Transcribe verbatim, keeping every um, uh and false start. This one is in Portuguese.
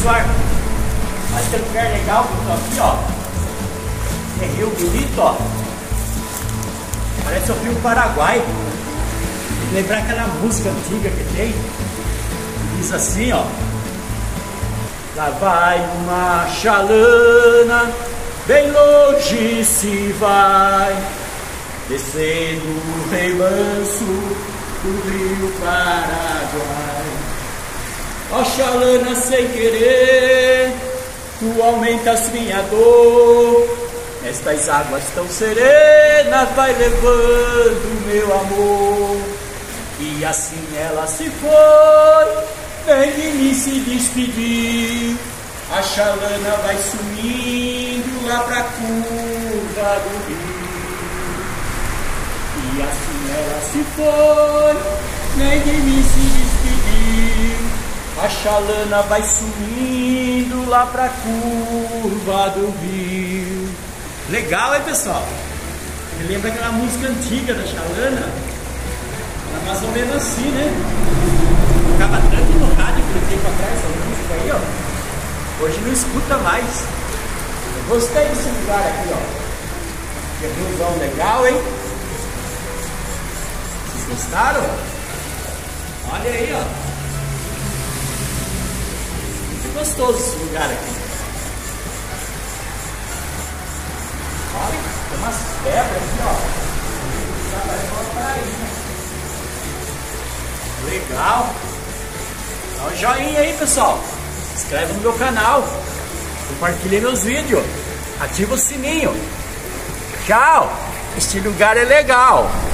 pessoal, mas tem um lugar legal que eu tô aqui, ó. É Rio Bonito, ó. Parece o Rio Paraguai. Lembrar aquela música antiga que tem. Diz assim, ó. Lá vai uma chalana, bem longe se vai, descendo o remanso do Rio Paraguai. Ó chalana, sem querer, tu aumentas minha dor. Estas águas tão serenas vai levando meu amor. E assim ela se foi, nem de mim se despedir. A chalana vai sumindo lá pra curva do rio. E assim ela se foi, nem de mim se despedir. A chalana vai sumindo lá pra curva do rio. Legal, hein, pessoal? Me lembra aquela música antiga da chalana? Era mais ou menos assim, né? Tocava tanto no rádio que tempo atrás, essa música aí, ó. Hoje não escuta mais. Eu gostei desse lugar aqui, ó. Que riozão legal, hein? Vocês gostaram? Olha aí, ó. Muito gostoso esse lugar aqui. Olha, tem umas pedras aqui, ó. Legal. Dá um joinha aí, pessoal. Se inscreve no meu canal. Compartilhe meus vídeos. Ativa o sininho. Tchau. Este lugar é legal.